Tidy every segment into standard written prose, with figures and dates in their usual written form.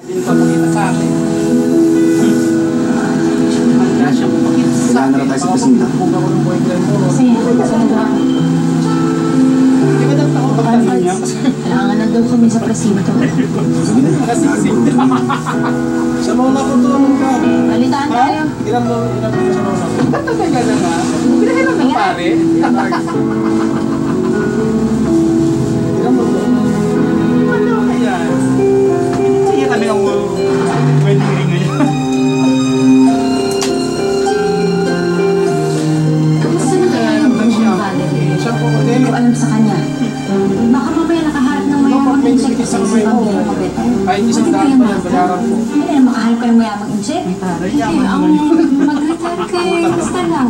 Pinapakita sa akin. Handa siya pumakita sa akin. Kailangan na tayo sa presinta. Kasi, Di ba dapat ako pagtanong niya? kailangan na daw kami sa presinto. Sige na. Kasi sa mauna ko tulong ka. Balitaan tayo. Ilang mo sa mauna ko. Ba't nagay na nga? Pinahiram ng pare. Ilang mo to? Ano kaya? Sige kami ang wedding ring ngayon. Kamusta na kaya yung buong Valerie? Siya po ko Hindi ko alam sa kanya. Baka mamaya nakaharap ng mayamang insect sa pamilya mo, Bet. Ay, isang daan pa yung bayaran ko. Hindi na makaharap ka ng mayamang insect. Hindi, ang mag-retire kay basta lang.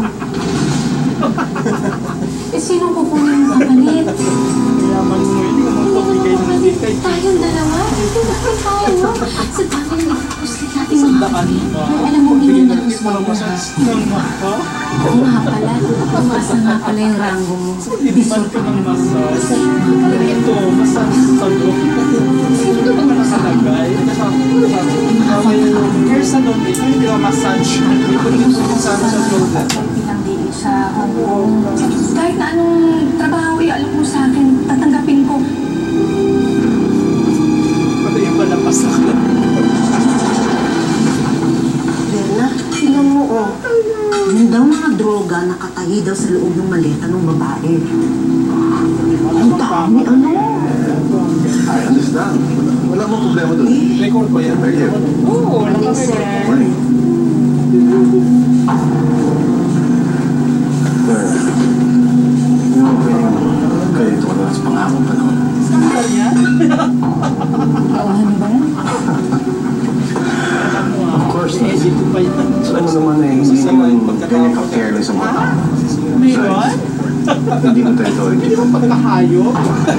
Eh, sinong kukunin mo kapalit? Yaman mo yun, yung mga pabigay ng natikay. Tayong dalawa? Hindi na tayo. Sa bagay, gusto natin mga kapalit. Ay, alam mo, Bigay hindi na na tingit mo ng masas ng mapa. Oo nga pala. Tumaas na nga pala yung rango mo. Tinipan ko ng masas. Ito, masas sa loob. Ito ba nakasalagay? Hair salon dito, hindi ba massage? Ito rin sa shoulder. Pinangdili sa Hong Kong. Kahit na anong trabaho alam mo sa akin, tatanggapin ko. Pati yung palapas na ka. Bella, tingnan mo oh. Yun daw mga droga nakatahi daw sa loob ng maleta ng babae. Ang dami ano? I understand. Wala mo problema doon. Record ko yan. Very good. Oo, Morning, sir. Morning. Kaya ito ka na sa pangako pa naman. Saan yan? Kauhan ba yan? Of course not. Edit ko pa yan. Alam mo naman eh, hindi naman ganyan ka-careless ang mga tao. Mayroon? Hindi mo territory. Hindi mo pagkahayop?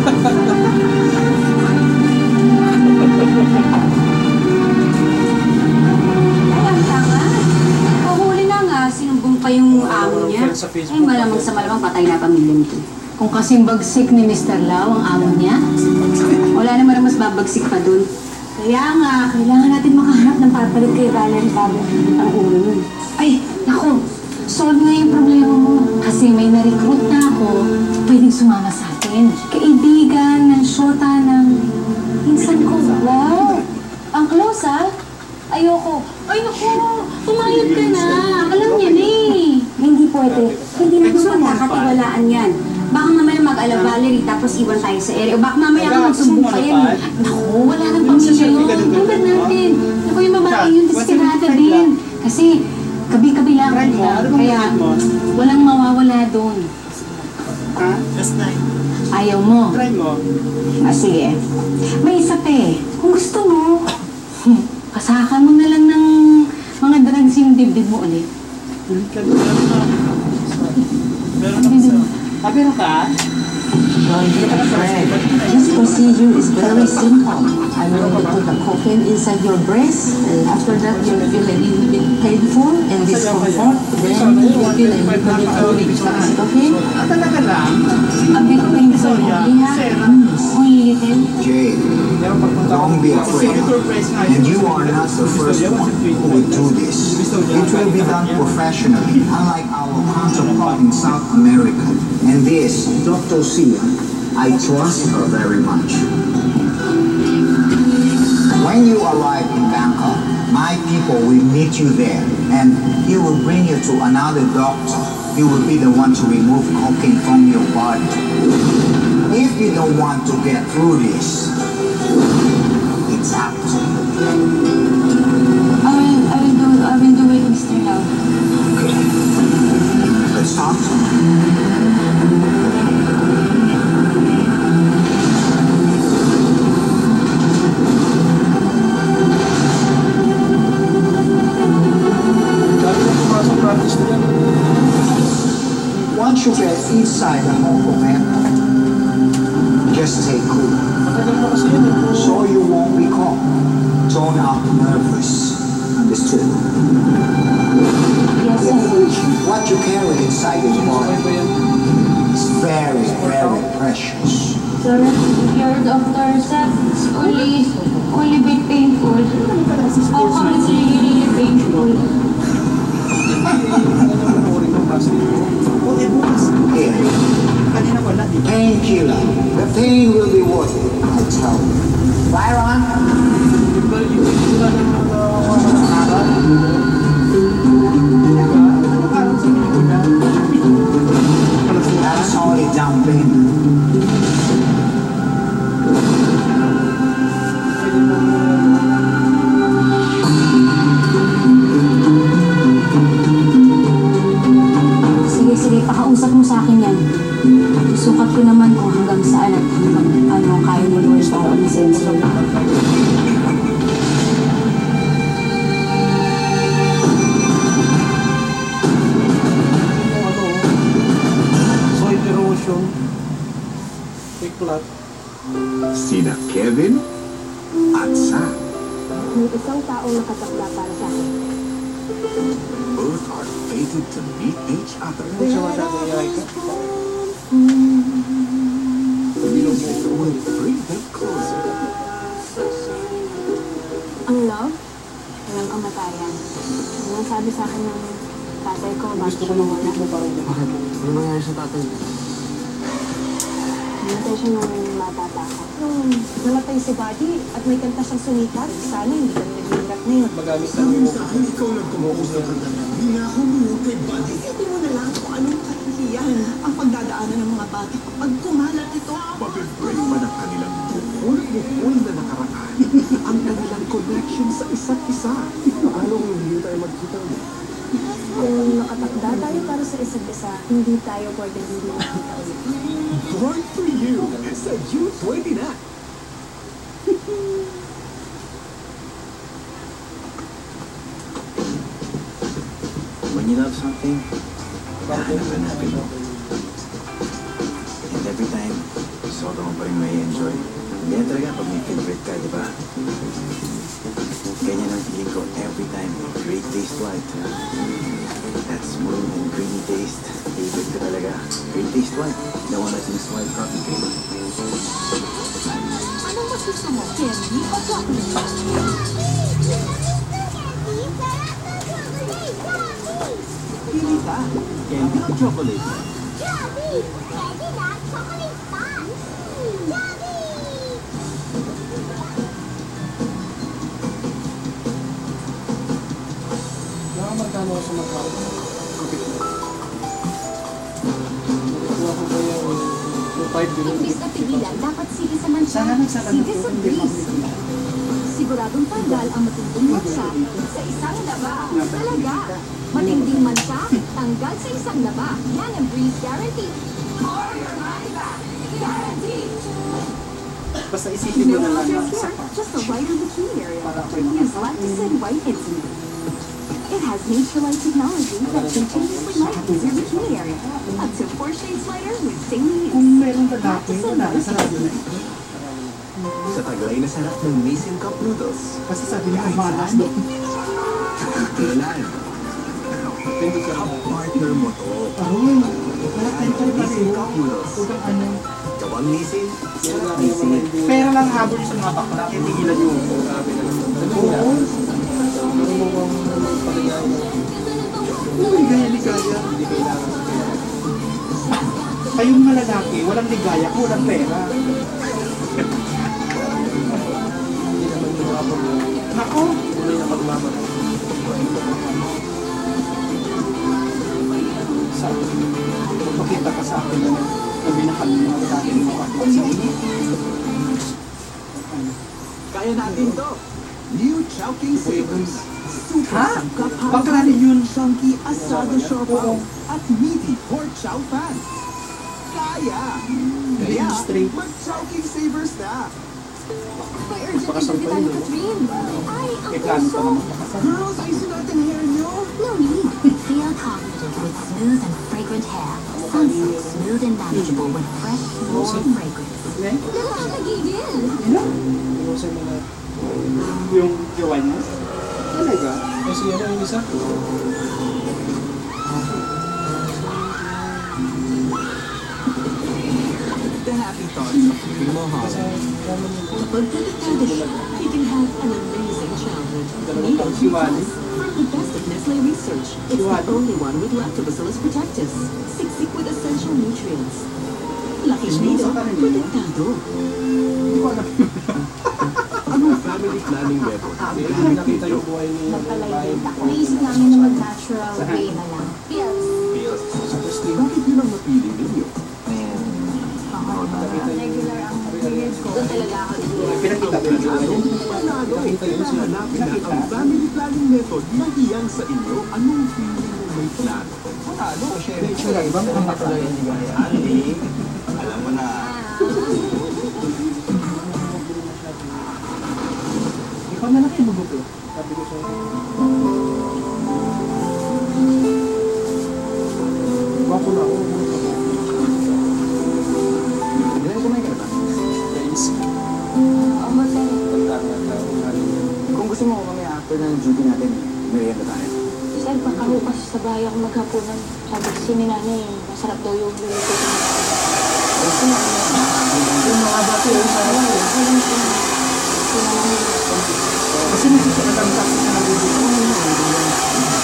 Alam ka nga. Pahuli na nga, sinumbong pa yung amo niya. Ay, malamang sa malamang patay na pamilya nito. Kung kasing bagsik ni Mr. Lau ang amo niya, wala naman mas babagsik pa dun. Kaya nga, kailangan natin makahanap ng papalit kay Valerie bago ang ulo nun. Ay, naku, solve nga yung problema mo. Kasi may na-recruit na ako, pwedeng sumama sa atin. Kaibigan ng shota ng pinsan ko. Wow! Ang close, ha? Ayoko. Ay, naku! Pumayag ka na! Alam niya na eh! Hindi pwede. Hindi natin pagkakatiwalaan yan. Baka mamaya mag-ala Valerie tapos iwan tayo sa area. O baka mamaya ka magsumbong pa yan. Naku, wala nang pamilya yun. Tulad natin. Naku, yung babae yun, desperada din. Kasi kabi-kabi lang kita. Kaya walang mawawala doon. Ha? Just 9. Ayaw mo. Try mo. Ah, sige. May isa pa eh. Kung gusto mo, pasakan mo na lang ng mga drugs yung dibdib mo ulit. Meron ako sa... Meron ka? Fred, this procedure is very simple. I will put the cocaine inside your breast, and after that you will feel a little bit painful and discomfort. Then you will feel a little bit relief. Okay? Talaga lang. Abi ko pa yung gusto mo, ha? Only little. Jade, don't be afraid. And you are not the first one who would do this. It will be done professionally, unlike our counterpart in South America. And this, Dr. Sia, I trust her very much. When you arrive in Bangkok, my people will meet you there, and he will bring you to another doctor. He will be the one to remove cocaine from your body. If you don't want to get through this, it's up to you. I will do it, Mr. Lau. Okay. Let's talk. Once you get inside the Hong Kong airport, just stay cool. So you won't be caught. Don't act nervous. Understood? Yes, sir. What you carry inside your body is very, very precious. Sir, your doctor said it's only bit painful. sa sports Oo, na it's yun. really painful. Panoorin ng basketball. O, bukas. Here, Kanina wala, di ba? painkiller. The pain will be worth it, I tell you. Byron, Diba, yung sila ng mga aral. Diba? Aral sa pelikula. that's only down payment. Sige, sige, pakausap mo sa akin yan. Sukat ko naman kung hanggang saan at hanggang ano ang kaya mo gawin para umisenso. Soil erosion. Iklat. Sina Kevin at Sam. May isang taong nakatakda para sa akin. Both are fated to meet each other. Hindi siya masyadong yay ka. Music will bring them closer. Ang love, walang kamatayan. Ang sabi sa akin ng tatay ko, bakit Gusto ko siya nung nawala. makikita parang Bakit? Ano nangyari sa tatay? Namatay siya nung matata ako. Nung namatay si Buddy at may kanta siyang sumikat, sana hindi kami naghihirap ngayon. magamit na ng Ikaw lang kumuusap ng hindi na ako nung kay Buddy. Isipin mo na lang kung anong kahihiyan ang pagdadaanan ng mga bata kapag kumalat ito. Mabibreak pa ng kanilang bukol na nakaraan ang kanilang connection sa isa't isa. Paano kung hindi tayo magkita? Kung nakatakda tayo para sa isa't isa, hindi tayo pwedeng hindi makita ulit. Born for you sa June 20 na. When you love something, hanap-hanapin mo. And every time, sobrang mo pa rin may enjoy. Ganyan talaga pag may favorite ka, di ba? Ganyan ang feeling ko every time. Great taste white. That smooth and creamy taste. Favorite ko talaga. Great taste white. The one that's in white coffee cream. Anong mas gusto mo? Candy o chocolate? Pili ka. Candy o chocolate? magkano ako sa Macau. Kapit na. Nakuha ko ba yung 5 billion? Imbis na pigilan, dapat sige sa mansa. Sana nagsara na Sige to, sa hindi breeze. mamigila. Siguradong tanggal ang matinding mansa sa isang laba. Talaga. Matinding mansa, tanggal sa isang laba. Yan ang breeze guarantee. For your money back. Guarantee. Basta isipin mo No na lang hair na care, sapat. just a white in bikini area. Para ako'y Use lacticid white intimate. It has Nature-Light technology that continuously lightens your bikini area. Up to 4 shades lighter with daily use. Kung meron lalaki, wala na sa radyo na ito. Sa taglay na sarap ng Nissin Cup Noodles. Kasi sabi niya, malas doon. Kailan? Hindi ka Partner mo to. Ahoy! Wala tayo pa Nissin Cup Noodles. Utang ano. Gawang Nissin, sarap Nissin. Nissin. Pera lang habol sa mga bakla, titigilan yung grabe na. Oo. Ligaya. Hindi kailangan sa pera. Kayong mga lalaki, walang ligaya kung walang pera. Hindi naman yung mga pag... Nako! Hindi na paglaban. Sa magpakita ka sa akin na binakal mo mga lalaki ng mga bakla sa inyo. Kaya natin to. New Chowking Savers. Super Ha? sangkap Bakla rin yun. chunky asado siopaw at meaty pork chow fan. Kaya! Kaya, Straight. mag-Chowking Savers na! May urgent Pakasal interview pa tayo, yun, Catherine. Ay, ang May plano pa puso. naman pakasal. Girls, ay sunatin hair nyo! No need. Feel confident with smooth and fragrant hair. Sunsilk, smooth and manageable with fresh, warm fragrance. Ne? Nakakagigil! Yung sa mga... Yung jowa niya? Talaga? Kasi ano yung isa? The happy thoughts of Primo Holland. Kasi naman yung... Kapag delikado siya, you can have an amazing childhood. Si Wally. The best of Nestle research. It's the only one with lactobacillus protectus. Siksik with essential nutrients. Laki nido, protektado. Anong family planning method? Nakita yung buhay ni Naisip namin na mag-natural way na lang. Pills. Bakit yun ang napili ninyo? Regular ang period ko. Doon talaga ako dito. Pinakita ko yun. Panalo, hanapin na ang family planning method na hiyang sa inyo. Anong feeling mo may plano? Ano? Sure, iba mo ang natuloy yung ligaya. Alam mo na. Ikaw na lang yung magupo. Sabi ko sa'yo. Bako na ako. Ganun kumain ka na ba? Guys. Ako ba sa'yo? Kung gusto mo mamaya after ng duty natin, merienda tayo. Sir, pakalo kasi sa bahay ako maghapunan. Sabi kasi ni nanay, masarap daw yung luluto ko. Yung mga bati yun sa akin. Kasi nakikita kasi sa nagugupo.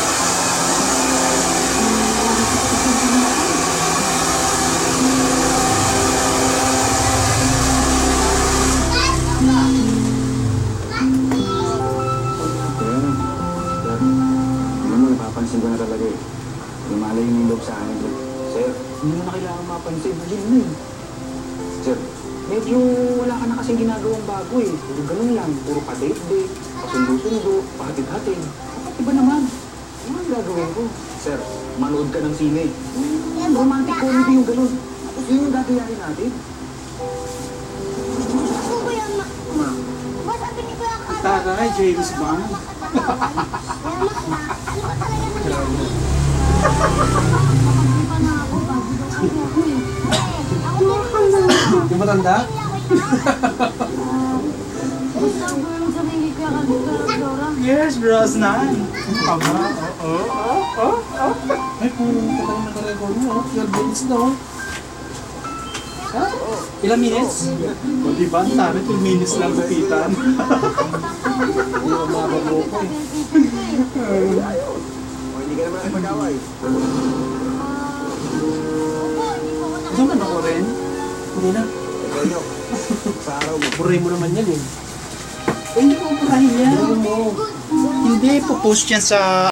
Alam mo, napapansin ko na talaga eh. Lumalay yung loob sa akin. Sir, Hindi mo na kailangan mapansin. Imagine mo eh. sir, Medyo wala ka na kasing ginagawang bago eh. Puro ganun lang. Puro pa-date-date, pasundo-sundo, pahatid-hatid. Bakit iba naman? Ano ang gagawin ko? sir, manood ka ng sine. Romantic comedy yung ganun. Tapos yun yung gagayahin natin. Taray, James Bond. Yung matanda? Yes, bros na. Tama. Ay, kung pa kayo nakarecord mo, 12 minutes na. Ilang minutes? O diba, ang dami, 2 minutes lang kapitan. Hindi ko mababo ko eh. O, hindi ka naman ang pag-away. Gusto ka na ko rin? Hindi na. Ikaw, sa araw mo. Puray mo naman yan eh. Hindi ko purahin yan. Hindi, po-post yan sa